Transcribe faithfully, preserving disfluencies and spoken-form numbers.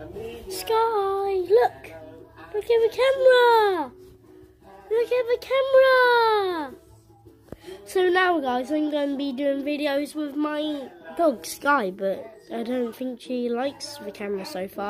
Sky, look! Look at the camera! Look at the camera! So now, guys, I'm going to be doing videos with my dog, Sky, but I don't think she likes the camera so far.